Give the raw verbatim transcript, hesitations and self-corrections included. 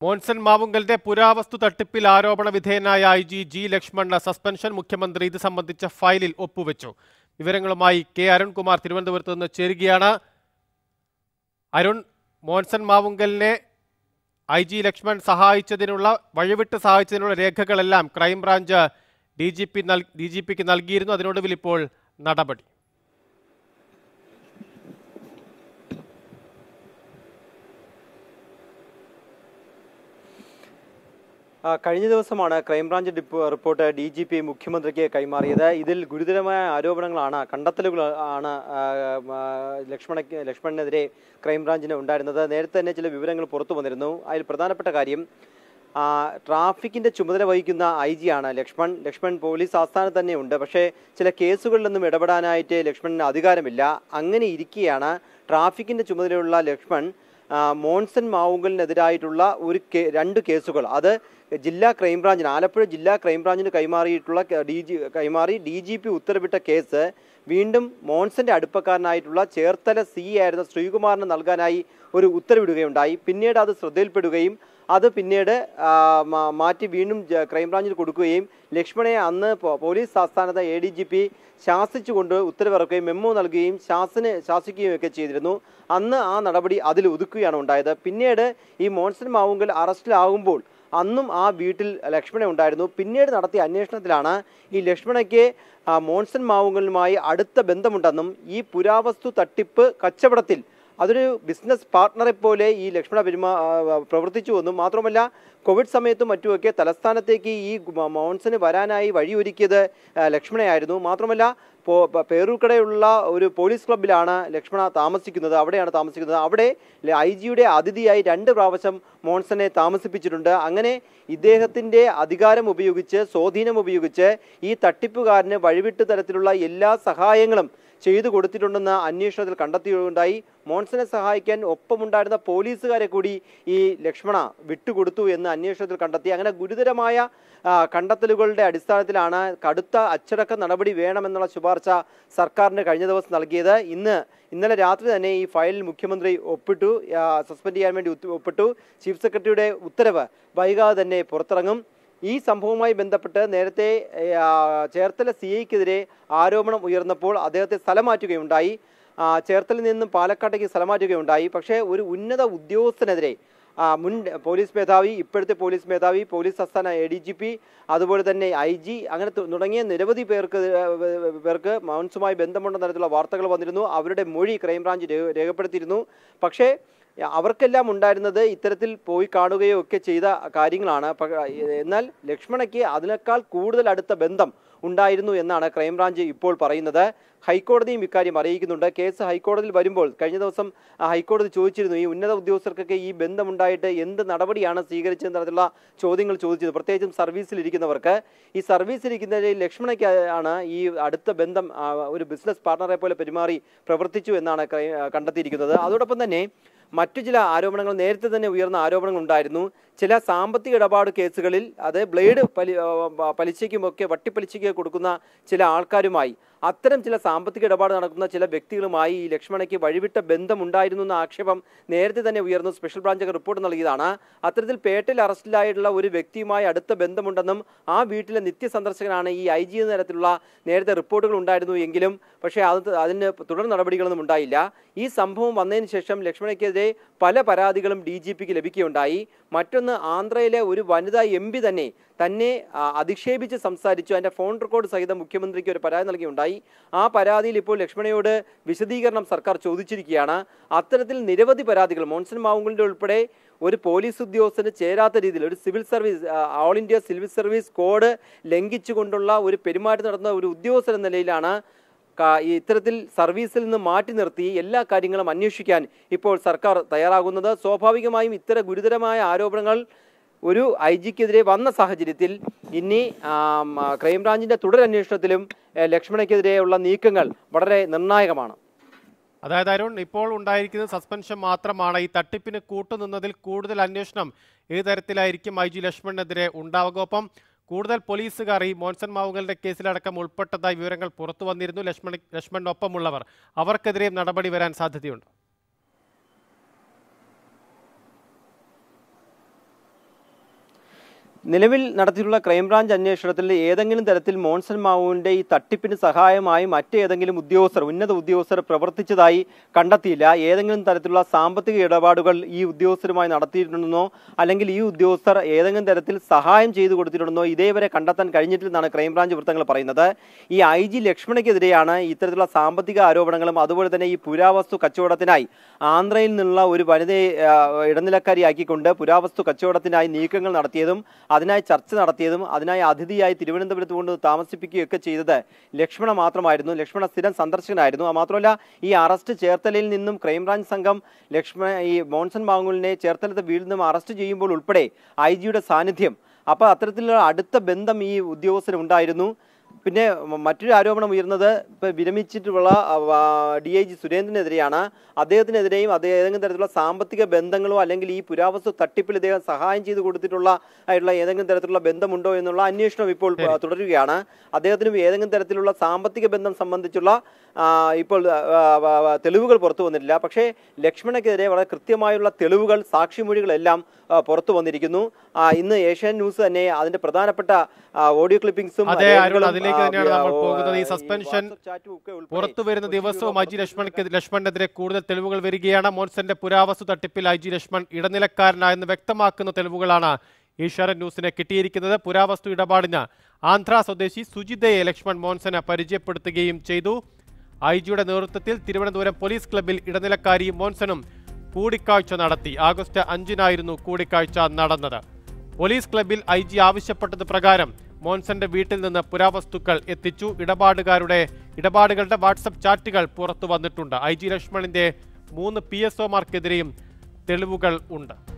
മോൻസൺ മാവുങ്കലിന്റെ പുരാവസ്തു തട്ടിപ്പിൽ ആരോപണ വിധേയനായ ഐ ജി ജി ലക്ഷ്മണന് സസ്പെൻഷൻ മുഖ്യമന്ത്രി ഇത് സംബന്ധിച്ച ഫയലിൽ ഒപ്പുവെച്ചു. വിവരങ്ങളുമായി കെ അരുൺകുമാർ തിരുവനന്തപുരത്ത് നിന്ന് ചേരുകയാണ്. അരുൺ, മോൻസൺ മാവുങ്കലിനെ ഐ ജി ലക്ഷ്മൺ സഹായിച്ചതിനുള്ള വഴിവിട്ട് സഹായിച്ചതിനുള്ള രേഖകളെല്ലാം crime branch D G P D G പിക്ക് നൽകിയിരുന്നു. അതിനൊടുവിൽ ഇപ്പോൾ നടപടി. കഴിഞ്ഞ ദിവസമാണ് crime branch report D G P മുഖ്യമന്ത്രിക്ക് കൈമാറിയത്. ഇതിൽ ഗുരുതരമായ ആരോപണങ്ങളാണ്, കണ്ടെത്തലുകൾ ആണ് ലക്ഷ്മണയ്ക്ക് ലക്ഷ്മണനെതിരെ ക്രൈംബ്രാഞ്ചിന് ഉണ്ടായിരുന്നത്. നേരത്തെ തന്നെ ചില വിവരങ്ങൾ പുറത്തു വന്നിരുന്നു. അതിൽ പ്രധാനപ്പെട്ട കാര്യം, ട്രാഫിക്കിന്റെ ചുമതല വഹിക്കുന്ന ഐ ജി ആണ് ലക്ഷ്മൺ. ലക്ഷ്മൺ പോലീസ് ആസ്ഥാനത്ത് തന്നെ ഉണ്ട്. പക്ഷേ ചില കേസുകളിലൊന്നും ഇടപെടാനായിട്ട് ലക്ഷ്മണിന് അധികാരമില്ല. അങ്ങനെ ഇരിക്കെയാണ് ട്രാഫിക്കിന്റെ ചുമതലയുള്ള ലക്ഷ്മൺ മോൻസൺ മാവുങ്കലിനെതിരായിട്ടുള്ള ഒരു രണ്ട് കേസുകൾ അത് ജില്ലാ ക്രൈംബ്രാഞ്ചിന് ആലപ്പുഴ ജില്ലാ ക്രൈംബ്രാഞ്ചിന് കൈമാറിയിട്ടുള്ള ഡി ജി കൈമാറി ഡി ജി പി ഉത്തരവിട്ട കേസ് വീണ്ടും മോൻസന്റെ അടുപ്പക്കാരനായിട്ടുള്ള ചേർത്തല സി ആയിരുന്ന ശ്രീകുമാറിന് നൽകാനായി ഒരു ഉത്തരവിടുകയുണ്ടായി. പിന്നീട് അത് ശ്രദ്ധയിൽപ്പെടുകയും അത് പിന്നീട് മാറ്റി വീണ്ടും ക്രൈംബ്രാഞ്ചിന് കൊടുക്കുകയും ലക്ഷ്മണനെ അന്ന് പോലീസ് ആസ്ഥാനത്ത് എ ഡി ജി പി ശാസിച്ചുകൊണ്ട് ഉത്തരവിറക്കുകയും മെമ്മോ നൽകുകയും ശാസന ശാസിക്കുകയും ഒക്കെ ചെയ്തിരുന്നു. അന്ന് ആ നടപടി അതിൽ ഒതുക്കുകയാണ് ഉണ്ടായത്. പിന്നീട് ഈ മോൻസൺ മാവുങ്കൽ അറസ്റ്റിലാകുമ്പോൾ അന്നും ആ വീട്ടിൽ ലക്ഷ്മണ ഉണ്ടായിരുന്നു. പിന്നീട് നടത്തിയ അന്വേഷണത്തിലാണ് ഈ ലക്ഷ്മണയ്ക്ക് മോൻസൺ മാവുങ്കലുമായി അടുത്ത ബന്ധമുണ്ടെന്നും ഈ പുരാവസ്തു തട്ടിപ്പ് കച്ചവടത്തിൽ അതൊരു ബിസിനസ് പാർട്ട്ണറെ പോലെ ഈ ലക്ഷ്മണ പെരുമാ പ്രവർത്തിച്ചുവെന്നും മാത്രമല്ല കോവിഡ് സമയത്തും മറ്റുമൊക്കെ തലസ്ഥാനത്തേക്ക് ഈ മോൻസന് വരാനായി വഴിയൊരുക്കിയത് ലക്ഷ്മണയായിരുന്നു. മാത്രമല്ല പേരൂർക്കടയുള്ള ഒരു പോലീസ് ക്ലബ്ബിലാണ് ലക്ഷ്മണ താമസിക്കുന്നത് അവിടെയാണ് താമസിക്കുന്നത് അവിടെ ഐ ജിയുടെ അതിഥിയായി രണ്ട് പ്രാവശ്യം മോൻസനെ താമസിപ്പിച്ചിട്ടുണ്ട്. അങ്ങനെ ഇദ്ദേഹത്തിൻ്റെ അധികാരം ഉപയോഗിച്ച് സ്വാധീനം ഉപയോഗിച്ച് ഈ തട്ടിപ്പുകാരന് വഴിവിട്ട് തരത്തിലുള്ള എല്ലാ സഹായങ്ങളും ചെയ്തു കൊടുത്തിട്ടുണ്ടെന്ന് അന്വേഷണത്തിൽ കണ്ടെത്തിയുണ്ടായി. മോൻസനെ സഹായിക്കാൻ ഒപ്പമുണ്ടായിരുന്ന പോലീസുകാരെ കൂടി ഈ ലക്ഷ്മണ വിട്ടുകൊടുത്തു എന്ന് അന്വേഷണത്തിൽ കണ്ടെത്തി. അങ്ങനെ ഗുരുതരമായ കണ്ടെത്തലുകളുടെ അടിസ്ഥാനത്തിലാണ് കടുത്ത അച്ചടക്ക നടപടി വേണമെന്നുള്ള ശുപാർശ സർക്കാരിന് കഴിഞ്ഞ ദിവസം നൽകിയത്. ഇന്ന് ഇന്നലെ രാത്രി തന്നെ ഈ ഫയലിൽ മുഖ്യമന്ത്രി ഒപ്പിട്ടു, സസ്പെൻഡ് ചെയ്യാൻ വേണ്ടി ഒപ്പിട്ടു. ചീഫ് സെക്രട്ടറിയുടെ ഉത്തരവ് വൈകാതെ തന്നെ പുറത്തിറങ്ങും. ഈ സംഭവവുമായി ബന്ധപ്പെട്ട് നേരത്തെ ചേർത്തല സി ഐക്കെതിരെ ആരോപണം ഉയർന്നപ്പോൾ അദ്ദേഹത്തെ സ്ഥലം മാറ്റുകയുണ്ടായി. ചേർത്തലയിൽ നിന്നും പാലക്കാട്ടേക്ക് സ്ഥലം മാറ്റുകയുണ്ടായി. പക്ഷേ ഒരു ഉന്നത ഉദ്യോഗസ്ഥനെതിരെ മുൻ പോലീസ് മേധാവി, ഇപ്പോഴത്തെ പോലീസ് മേധാവി, പോലീസ് ആസ്ഥാന എ ഡി ജി പി, അതുപോലെ തന്നെ ഐ ജി അങ്ങനെ തുടങ്ങിയ നിരവധി പേർക്ക് പേർക്ക് മോൻസുമായി ബന്ധമുണ്ടെന്ന തരത്തിലുള്ള വാർത്തകൾ വന്നിരുന്നു. അവരുടെ മൊഴി ക്രൈംബ്രാഞ്ച് രേഖപ്പെടുത്തിയിരുന്നു. പക്ഷേ അവർക്കെല്ലാം ഉണ്ടായിരുന്നത് ഇത്തരത്തിൽ പോയി കാണുകയോ ഒക്കെ ചെയ്ത കാര്യങ്ങളാണ്. എന്നാൽ ലക്ഷ്മണയ്ക്ക് അതിനേക്കാൾ കൂടുതൽ അടുത്ത ബന്ധം ഉണ്ടായിരുന്നു എന്നാണ് ക്രൈംബ്രാഞ്ച് ഇപ്പോൾ പറയുന്നത്. ഹൈക്കോടതിയും ഇക്കാര്യം അറിയിക്കുന്നുണ്ട്. കേസ് ഹൈക്കോടതിയിൽ വരുമ്പോൾ കഴിഞ്ഞ ദിവസം ഹൈക്കോടതി ചോദിച്ചിരുന്നു, ഈ ഉന്നത ഉദ്യോഗസ്ഥർക്കൊക്കെ ഈ ബന്ധമുണ്ടായിട്ട് എന്ത് നടപടിയാണ് സ്വീകരിച്ചതെന്ന തരത്തിലുള്ള ചോദ്യങ്ങൾ ചോദിച്ചത്. പ്രത്യേകിച്ചും സർവീസിലിരിക്കുന്നവർക്ക്. ഈ സർവീസിലിരിക്കുന്നതിൽ ലക്ഷ്മണയ്ക്ക് ആണ് ഈ അടുത്ത ബന്ധം, ഒരു ബിസിനസ് പാർട്ണറെ പോലെ പെരുമാറി പ്രവർത്തിച്ചു എന്നാണ് കണ്ടെത്തിയിരിക്കുന്നത്. അതോടൊപ്പം തന്നെ മറ്റു ചില ആരോപണങ്ങൾ, നേരത്തെ തന്നെ ഉയർന്ന ആരോപണങ്ങൾ ഉണ്ടായിരുന്നു. ചില സാമ്പത്തിക ഇടപാട് കേസുകളിൽ അത് ബ്ലേഡ് പലി പലിശയ്ക്കുമൊക്കെ വട്ടിപ്പലിശയ്ക്ക് കൊടുക്കുന്ന ചില ആൾക്കാരുമായി, അത്തരം ചില സാമ്പത്തിക ഇടപാട് നടക്കുന്ന ചില വ്യക്തികളുമായി ഈ ലക്ഷ്മണയ്ക്ക് വഴിവിട്ട ബന്ധമുണ്ടായിരുന്നു എന്ന ആക്ഷേപം നേരത്തെ തന്നെ ഉയർന്നു. സ്പെഷ്യൽ ബ്രാഞ്ച് റിപ്പോർട്ട് നൽകിയതാണ്. അത്തരത്തിൽ പേട്ടയിൽ അറസ്റ്റിലായിട്ടുള്ള ഒരു വ്യക്തിയുമായി അടുത്ത ബന്ധമുണ്ടെന്നും ആ വീട്ടിലെ നിത്യസന്ദർശകനാണ് ഈ ഐ ജി എന്ന തരത്തിലുള്ള നേരത്തെ റിപ്പോർട്ടുകൾ ഉണ്ടായിരുന്നു എങ്കിലും പക്ഷേ അത് അതിന് തുടർ നടപടികളൊന്നും ഉണ്ടായില്ല. ഈ സംഭവം വന്നതിന് ശേഷം ലക്ഷ്മണയ്ക്കെതിരെ പല പരാതികളും ഡി ജി പിക്ക് ലഭിക്കുകയുണ്ടായി. മറ്റൊന്ന്, ആന്ധ്രയിലെ ഒരു വനിതാ എം പി തന്നെ തന്നെ അധിക്ഷേപിച്ച് സംസാരിച്ചു. അതിൻ്റെ ഫോൺ റെക്കോർഡ് സഹിതം മുഖ്യമന്ത്രിക്ക് ഒരു പരാതി നൽകിയുണ്ടായി. ആ പരാതിയിൽ ഇപ്പോൾ ലക്ഷ്മണയോട് വിശദീകരണം സർക്കാർ ചോദിച്ചിരിക്കുകയാണ്. അത്തരത്തിൽ നിരവധി പരാതികൾ മോൻസൺ മാവുങ്കലിൻ്റെ ഉൾപ്പെടെ ഒരു പോലീസ് ഉദ്യോഗസ്ഥന് ചേരാത്ത രീതിയിൽ ഒരു civil service all India civil service code ലംഘിച്ചുകൊണ്ടുള്ള ഒരു പെരുമാറ്റം നടന്ന ഒരു ഉദ്യോഗസ്ഥൻ എന്ന നിലയിലാണ് ഇത്തരത്തിൽ സർവീസിൽ നിന്ന് മാറ്റി നിർത്തി എല്ലാ കാര്യങ്ങളും അന്വേഷിക്കാൻ ഇപ്പോൾ സർക്കാർ തയ്യാറാകുന്നത്. സ്വാഭാവികമായും ഇത്തരം ഗുരുതരമായ ആരോപണങ്ങൾ ഒരു ഐ ജിക്കെതിരെ വന്ന സാഹചര്യത്തിൽ ഇനി ക്രൈംബ്രാഞ്ചിന്റെ തുടരന്വേഷണത്തിലും ലക്ഷ്മണയ്ക്കെതിരെയുള്ള നീക്കങ്ങൾ വളരെ നിർണായകമാണ്. അതായത് അരുൺ, ഇപ്പോൾ ഉണ്ടായിരിക്കുന്നത് സസ്പെൻഷൻ മാത്രമാണ്. ഈ തട്ടിപ്പിന് കൂട്ടുനിന്നതിൽ കൂടുതൽ അന്വേഷണം ഏത് തരത്തിലായിരിക്കും ഐ ജി ലക്ഷ്മണനെതിരെ ഉണ്ടാവുക? ഒപ്പം കൂടുതൽ പോലീസുകാർ ഈ മോൻസൺ മാവുങ്കലിന്റെ കേസിലടക്കം ഉൾപ്പെട്ടതായി വിവരങ്ങൾ പുറത്തു വന്നിരുന്നു. ലക്ഷ്മണ ലക്ഷ്മണനൊപ്പമുള്ളവർ അവർക്കെതിരെയും നടപടി വരാൻ സാധ്യതയുണ്ട്. നിലവിൽ നടത്തിയിട്ടുള്ള ക്രൈംബ്രാഞ്ച് അന്വേഷണത്തിൽ ഏതെങ്കിലും തരത്തിൽ മോൺസൺ മാവുവിന്റെ ഈ തട്ടിപ്പിന് സഹായമായി മറ്റേതെങ്കിലും ഉദ്യോഗസ്ഥർ ഉന്നത ഉദ്യോഗസ്ഥർ പ്രവർത്തിച്ചതായി കണ്ടെത്തിയില്ല. ഏതെങ്കിലും തരത്തിലുള്ള സാമ്പത്തിക ഇടപാടുകൾ ഈ ഉദ്യോഗസ്ഥരുമായി നടത്തിയിട്ടുണ്ടെന്നോ അല്ലെങ്കിൽ ഈ ഉദ്യോഗസ്ഥർ ഏതെങ്കിലും തരത്തിൽ സഹായം ചെയ്തു കൊടുത്തിട്ടുണ്ടെന്നോ ഇതേവരെ കണ്ടെത്താൻ കഴിഞ്ഞിട്ടില്ലെന്നാണ് ക്രൈംബ്രാഞ്ച് വൃത്തങ്ങൾ പറയുന്നത്. ഈ ഐ ജി ലക്ഷ്മണയ്ക്കെതിരെയാണ് ഇത്തരത്തിലുള്ള സാമ്പത്തിക ആരോപണങ്ങളും അതുപോലെ തന്നെ ഈ പുരാവസ്തു കച്ചവടത്തിനായി ആന്ധ്രയിൽ നിന്നുള്ള ഒരു വനിതയെ ഇടനിലക്കാരിയാക്കിക്കൊണ്ട് പുരാവസ്തു കച്ചവടത്തിനായി നീക്കങ്ങൾ നടത്തിയതും അതിനായി ചർച്ച നടത്തിയതും അതിനായി അതിഥിയായി തിരുവനന്തപുരത്ത് കൊണ്ട് താമസിപ്പിക്കുകയൊക്കെ ചെയ്തത് ലക്ഷ്മണ മാത്രമായിരുന്നു. ലക്ഷ്മണ സ്ഥിരം സന്ദർശകനായിരുന്നു. മാത്രമല്ല ഈ അറസ്റ്റ് ചേർത്തലയിൽ നിന്നും ക്രൈംബ്രാഞ്ച് സംഘം ലക്ഷ്മണ ഈ മോൺസൺ മാവുലിനെ ചേർത്തലത്തെ വീട്ടിൽ നിന്നും അറസ്റ്റ് ചെയ്യുമ്പോൾ ഉൾപ്പെടെ ഐ ജിയുടെ സാന്നിധ്യം, അപ്പോൾ അത്തരത്തിലുള്ള അടുത്ത ബന്ധം ഈ ഉദ്യോഗസ്ഥനുണ്ടായിരുന്നു. പിന്നെ മറ്റൊരു ആരോപണം ഉയർന്നത് ഇപ്പോൾ വിരമിച്ചിട്ടുള്ള ഡി ഐ ജി സുരേന്ദ്രനെതിരെയാണ്. അദ്ദേഹത്തിനെതിരെയും അദ്ദേഹം ഏതെങ്കിലും തരത്തിലുള്ള സാമ്പത്തിക ബന്ധങ്ങളോ അല്ലെങ്കിൽ ഈ പുരാവസ്തു തട്ടിപ്പിൽ ഇദ്ദേഹം സഹായം ചെയ്ത് കൊടുത്തിട്ടുള്ള ആയിട്ടുള്ള ഏതെങ്കിലും തരത്തിലുള്ള ബന്ധമുണ്ടോ എന്നുള്ള അന്വേഷണം ഇപ്പോൾ തുടരുകയാണ്. അദ്ദേഹത്തിനും ഏതെങ്കിലും തരത്തിലുള്ള സാമ്പത്തിക ബന്ധം സംബന്ധിച്ചുള്ള ഇപ്പോൾ തെളിവുകൾ പുറത്തു വന്നിട്ടില്ല. പക്ഷേ ലക്ഷ്മണയ്ക്കെതിരെ വളരെ കൃത്യമായുള്ള തെളിവുകൾ, സാക്ഷിമൊഴികളെല്ലാം പുറത്തു വന്നിരിക്കുന്നു. ഇന്ന് ഏഷ്യാനെറ്റ് ന്യൂസ് തന്നെ അതിന്റെ പ്രധാനപ്പെട്ട ഓഡിയോ ക്ലിപ്പിംഗ്സും അതിലേക്ക് തന്നെയാണ് നമ്മൾ പോകുന്നത്. ഈ സസ്പെൻഷൻ പുറത്തു വരുന്ന ദിവസവും ഐ ജി ലക്ഷ്മണക്ക് ലക്ഷ്മണെതിരെ കൂടുതൽ തെളിവുകൾ വരികയാണ്. മോൻസന്റെ പുരാവസ്തു തട്ടിപ്പിൽ ഐ ജി ലക്ഷ്മൺ ഇടനിലക്കാരനായെന്ന് വ്യക്തമാക്കുന്ന തെളിവുകളാണ് ഏഷ്യാനെറ്റ് ന്യൂസിന് കിട്ടിയിരിക്കുന്നത്. പുരാവസ്തു ഇടപാടിന് ആന്ധ്ര സ്വദേശി സുജിതയെ ലക്ഷ്മൺ മോൻസന് പരിചയപ്പെടുത്തുകയും ചെയ്തു. ഐ ജിയുടെ നേതൃത്വത്തിൽ തിരുവനന്തപുരം പോലീസ് ക്ലബ്ബിൽ ഇടനിലക്കാരിയും മോൻസനും കൂടിക്കാഴ്ച നടത്തി. ആഗസ്റ്റ് അഞ്ചിനായിരുന്നു കൂടിക്കാഴ്ച നടന്നത്. പോലീസ് ക്ലബ്ബിൽ ഐ ജി ആവശ്യപ്പെട്ടത് പ്രകാരം മോൻസന്റെ വീട്ടിൽ നിന്ന് പുരാവസ്തുക്കൾ എത്തിച്ചു. ഇടപാടുകാരുടെ ഇടപാടുകളുടെ വാട്സപ്പ് ചാറ്റുകൾ പുറത്തു വന്നിട്ടുണ്ട്. ഐ ജി ലക്ഷ്മണിന്റെ മൂന്ന് പി എസ് ഒമാർക്കെതിരെയും തെളിവുകൾ ഉണ്ട്.